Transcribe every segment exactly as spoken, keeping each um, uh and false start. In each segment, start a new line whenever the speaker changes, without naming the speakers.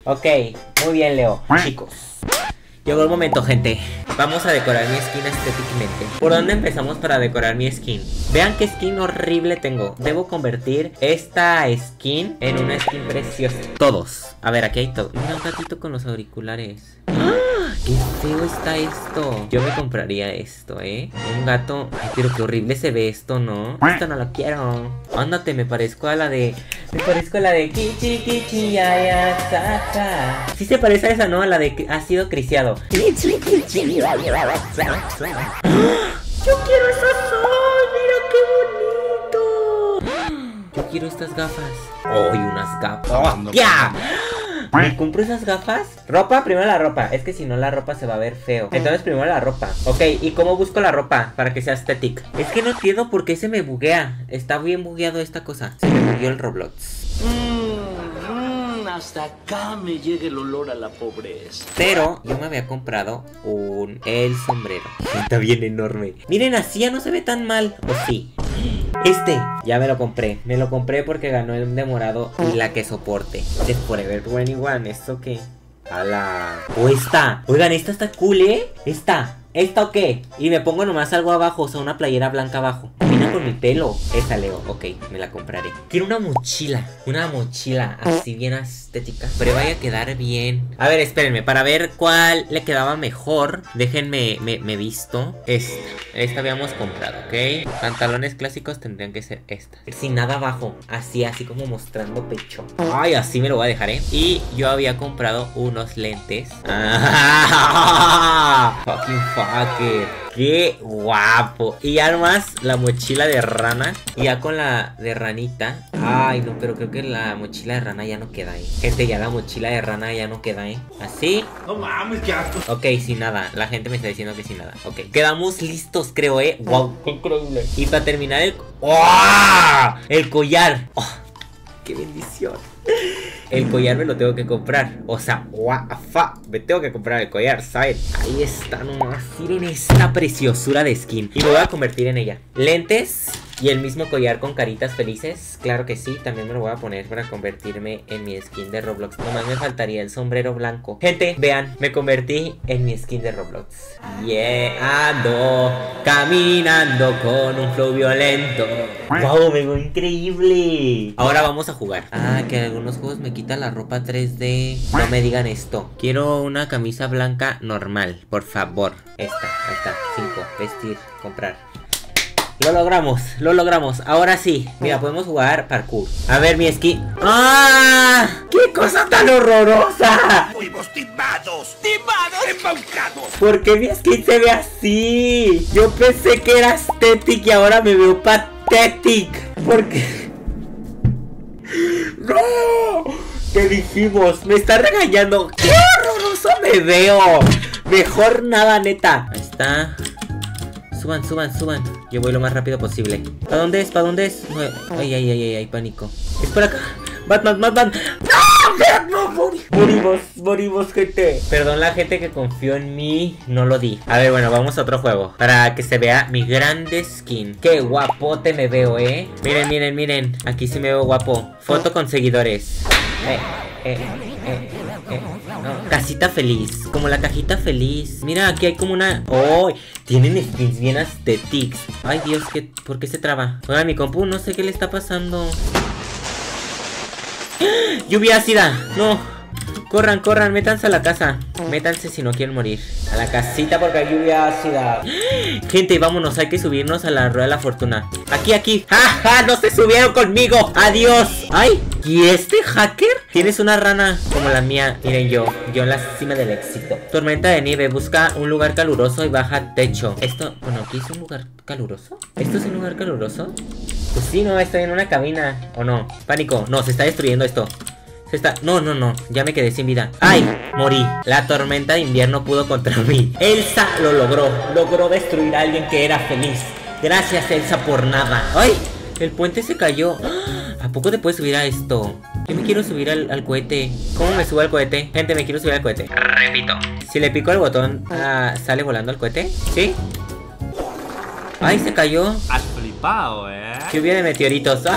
Ok, muy bien, Leo. Chicos, llegó el momento, gente. Vamos a decorar mi skin estéticamente. ¿Por dónde empezamos para decorar mi skin? Vean qué skin horrible tengo. Debo convertir esta skin en una skin preciosa. Todos. A ver, aquí hay todo. Mira, un gatito con los auriculares. ¡Ah! ¡Qué feo está esto! Yo me compraría esto, ¿eh? Un gato. Ay, pero qué horrible se ve esto, ¿no? Esto no lo quiero. Ándate, me parezco a la de... Me parezco a la de... Kichi, kichi, ya, ya, sa, sa. Sí se parece a esa, ¿no? A la de... Ha sido criciado. Kichi, kichi, ya, ya, sa, sa. ¡Yo quiero esa sol! ¡Mira qué bonito! Yo quiero estas gafas. ¡Ay, unas gafas! ¡Oh, ya! ¿Me compro esas gafas? ¿Ropa? Primero la ropa. Es que si no la ropa se va a ver feo. Entonces primero la ropa. Ok, ¿y cómo busco la ropa? Para que sea estética. Es que no entiendo por qué se me buguea. Está bien bugueado esta cosa. Se me bugueó el Roblox.
Mm, mm, hasta acá me llega el olor a la pobreza.
Pero yo me había comprado un... El sombrero. Está bien enorme. Miren, así ya no se ve tan mal. ¿O sí? Este, ya me lo compré. Me lo compré porque ganó el demorado y la que soporte. De Forever veintiuno, ¿esto qué? A la... O esta. Oigan, esta está cool, ¿eh? Esta. ¿Esta o qué? Y me pongo nomás algo abajo, o sea, una playera blanca abajo. Viene con mi pelo. Esta, Leo. Ok, me la compraré. Quiero una mochila. Una mochila así bien estética. Pero vaya a quedar bien. A ver, espérenme. Para ver cuál le quedaba mejor, déjenme, me, me visto. Esta. Esta habíamos comprado, ¿ok? Pantalones clásicos tendrían que ser esta. Sin nada abajo. Así, así como mostrando pecho. Ay, así me lo voy a dejar, ¿eh? Y yo había comprado unos lentes. ¡Ah! Fucking fuck. ¡Qué guapo! Y además la mochila de rana. Y ya con la de ranita. Ay, no, pero creo que la mochila de rana ya no queda ahí. Gente, ya la mochila de rana ya no queda ahí. Así.
No mames, qué asco.
Ok, sin nada. La gente me está diciendo que sin nada. Ok, quedamos listos, creo, ¿eh? ¡Wow! ¡Qué increíble! Y para terminar el... ¡Oh! El collar. ¡Oh! ¡Qué bendición! El collar me lo tengo que comprar. O sea, guafa, me tengo que comprar el collar, ¿saben? Ahí está nomás. Miren esta preciosura de skin. Y me voy a convertir en ella. Lentes y el mismo collar con caritas felices. Claro que sí, también me lo voy a poner para convertirme en mi skin de Roblox. Nomás me faltaría el sombrero blanco. Gente, vean, me convertí en mi skin de Roblox. Yeah, ando caminando con un flow violento. Wow, me veo increíble. Ahora vamos a jugar. Ah, que algunos juegos me quitan la ropa tres D. No me digan esto. Quiero una camisa blanca normal, por favor. Esta, ahí está, cinco, vestir, comprar. Lo logramos, lo logramos. Ahora sí, mira, podemos jugar parkour. A ver, mi skin. ¡Ah! ¡Qué cosa tan horrorosa!
Fuimos timados, timados, embaucados.
¿Por qué mi skin se ve así? Yo pensé que era estética y ahora me veo patética. ¿Por qué? ¡No! ¿Qué dijimos? Me está regañando. ¡Qué horroroso me veo! Mejor nada, neta. Ahí está. Suban, suban, suban. Yo voy lo más rápido posible. ¿Para dónde es? ¿Para dónde es? Ay, ay, ay, ay, ay, pánico. Es por acá. Batman, Batman. ¡No! Morimos, morimos, gente. Perdón la gente que confió en mí. No lo di. A ver, bueno, vamos a otro juego. Para que se vea mi grande skin. Qué guapote me veo, ¿eh? Miren, miren, miren. Aquí sí me veo guapo. Foto con seguidores. Eh, eh, eh, eh. No. Casita feliz. Como la cajita feliz. Mira, aquí hay como una... ¡Oh! Tienen skins bien aesthetics. Ay, Dios, ¿qué? ¿Por qué se traba? Oiga, mi compu, no sé qué le está pasando. ¡Lluvia ácida! ¡No! Corran, corran, métanse a la casa. Métanse si no quieren morir. A la casita porque hay lluvia ácida. Gente, vámonos, hay que subirnos a la rueda de la fortuna. Aquí, aquí. ¡Ja, ja! ¡No se subieron conmigo! ¡Adiós! ¡Ay! ¿Y este hacker? Tienes una rana como la mía. Miren yo, yo en la cima del éxito. Tormenta de nieve, busca un lugar caluroso y baja techo. Esto, bueno, ¿aquí es un lugar caluroso? ¿Esto es un lugar caluroso? Pues sí, no, estoy en una cabina. ¿O no? Pánico, no, se está destruyendo esto. Se está... No, no, no, ya me quedé sin vida. ¡Ay! Morí. La tormenta de invierno pudo contra mí. Elsa lo logró. Logró destruir a alguien que era feliz. Gracias, Elsa, por nada. ¡Ay! El puente se cayó. ¿A poco te puedes subir a esto? Yo me quiero subir al, al cohete. ¿Cómo me subo al cohete? Gente, me quiero subir al cohete. Repito. Si le pico el botón, ah, ¿sale volando el cohete? ¿Sí? ¡Ay, se cayó!
Has flipado, ¿eh?
Lluvia de meteoritos. ¡Ah!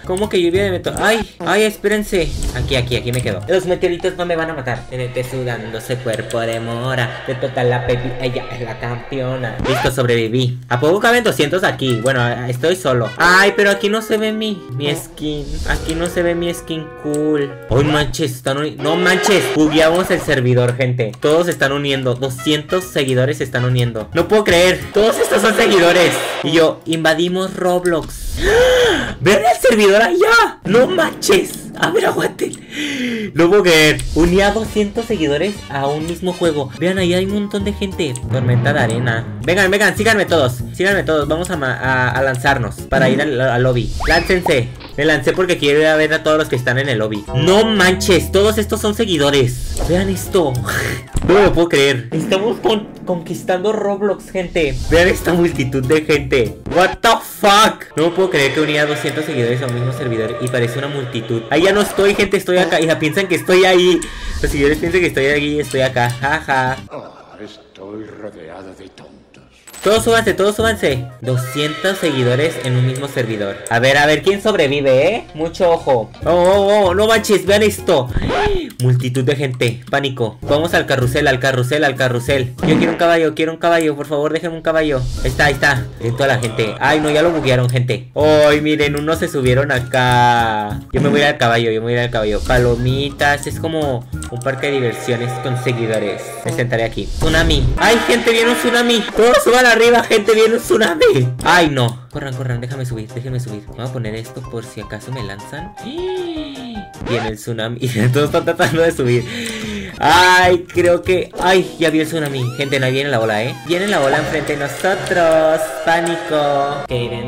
¿Cómo que lluvia de meteoritos? Ay, ay, espérense. Aquí, aquí, aquí me quedo. Los meteoritos no me van a matar. Tenete sudando ese cuerpo de mora. De total la pepi, ella es la campeona. Listo, sobreviví. ¿A poco caben doscientos aquí? Bueno, estoy solo. Ay, pero aquí no se ve mi, mi skin. Aquí no se ve mi skin cool. Ay, manches, están uniendo. No manches, bugueamos el servidor, gente. Todos se están uniendo. doscientos seguidores se están uniendo. No puedo creer. Todos estos son seguidores. Y yo, invadimos Roblox. ¡Vean el servidor allá! ¡No manches! A ver, aguanten. No puedo creer. Uní a doscientos seguidores a un mismo juego. Vean, ahí hay un montón de gente. Tormenta de arena. Vengan, vengan, síganme todos. Síganme todos. Vamos a, a, a lanzarnos para ir al, al lobby. Láncense. Me lancé porque quiero ir a ver a todos los que están en el lobby. No manches, todos estos son seguidores. Vean esto. No me lo puedo creer. Estamos con, conquistando Roblox, gente. Vean esta multitud de gente. What the fuck. No me puedo creer que uní a doscientos seguidores a un mismo servidor y parece una multitud. Ahí ya no estoy, gente, estoy acá. Ya piensan que estoy ahí. Los seguidores piensan que estoy aquí y estoy acá. Jaja.
Oh, estoy rodeado de tontos.
Todos súbanse, todos súbanse. doscientos seguidores en un mismo servidor. A ver, a ver, ¿quién sobrevive, eh? Mucho ojo. Oh, oh, oh, no manches, vean esto. Multitud de gente, pánico. Vamos al carrusel, al carrusel, al carrusel. Yo quiero un caballo, quiero un caballo. Por favor, déjenme un caballo. Ahí está, ahí está. En toda la gente. Ay, no, ya lo buguearon, gente. Ay, miren, unos se subieron acá. Yo me voy al caballo, yo me voy al caballo. Palomitas, es como un parque de diversiones con seguidores. Me sentaré aquí. Tsunami. Ay, gente, viene un tsunami. Todos suban arriba, gente, viene un tsunami. Ay, no. Corran, corran, déjame subir, déjenme subir. Voy a poner esto por si acaso me lanzan. Viene el tsunami. Todos están tratando de subir. Ay, creo que... Ay, ya vi el tsunami. Gente, no viene la ola, ¿eh? Viene la ola enfrente de nosotros. Pánico.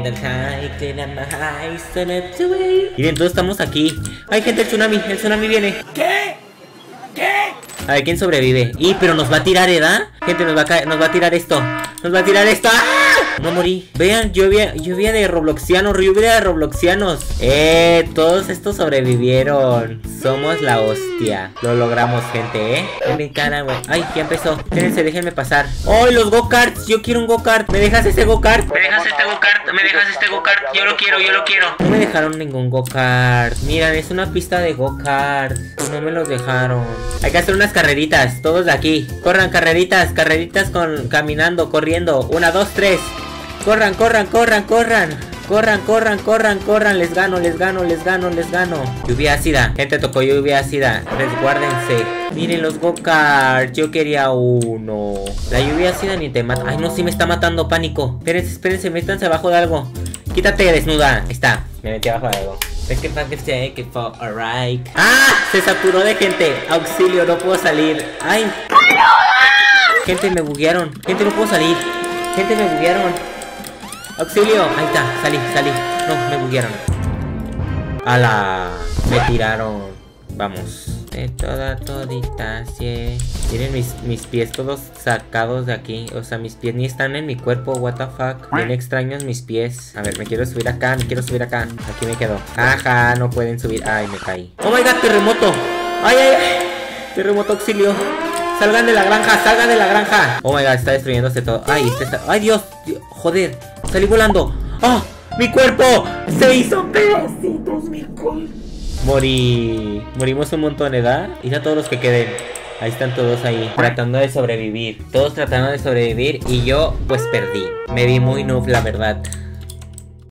Miren, todos estamos aquí. Ay, gente, el tsunami, el tsunami viene.
¿Qué? ¿Qué?
A ver, ¿quién sobrevive? Y, pero nos va a tirar, ¿verdad? Gente, nos va a caer, nos va a tirar esto. Nos va a tirar esto. ¡Ah! No morí. Vean, lluvia, lluvia de robloxianos, lluvia de robloxianos. Eh, todos estos sobrevivieron. Somos la hostia. Lo logramos, gente, eh. En mi cara, güey. Ay, ya empezó. Espérense, déjenme pasar. ¡Oh, los go-karts! Yo quiero un go-kart. ¿Me dejas este go-kart? ¿Me dejas este go-kart? ¿Me dejas este go-kart? Yo lo quiero, yo lo quiero. No me dejaron ningún go-kart. Miren, es una pista de go-kart. No me los dejaron. Hay que hacer unas carreritas, todos de aquí. Corran, carreritas, carreritas con caminando, corriendo. Una, dos, tres. Corran, corran, corran, corran. Corran, corran, corran, corran. Les gano, les gano, les gano, les gano. Lluvia ácida. Gente, tocó lluvia ácida. Resguárdense. Miren los go-karts. Yo quería uno. La lluvia ácida ni te mata. Ay, no, sí me está matando, pánico. Espérense, espérense, métanse abajo de algo. Quítate, desnuda. Ahí está. Me metí abajo de algo. Es que para que se que for alright. ¡Ah! Se saturó de gente. Auxilio, no puedo salir. ¡Ay! Gente, me buguearon. Gente, no puedo salir. Gente, me buguearon. Auxilio. Ahí está, salí, salí. No, me buguearon. ¡Hala! Me tiraron. Vamos. De toda todita, sí. Miren mis, mis pies todos sacados de aquí. O sea, mis pies ni están en mi cuerpo. What the fuck. Bien extraños mis pies. A ver, me quiero subir acá, me quiero subir acá. Aquí me quedo. Ajá, no pueden subir. Ay, me caí. Oh my god, terremoto. Ay, ay, ay. Terremoto, auxilio. Salgan de la granja, salgan de la granja. Oh my god, está destruyéndose todo. Ay, este está... Ay, Dios, Dios. Joder, salí volando. ¡Ah! ¡Oh, mi cuerpo! Se hizo pedacitos, mi cuerpo. Morí. Morimos un montón, ¿verdad? Y a todos los que queden. Ahí están todos ahí, tratando de sobrevivir. Todos tratando de sobrevivir y yo, pues, perdí. Me vi muy noob, la verdad.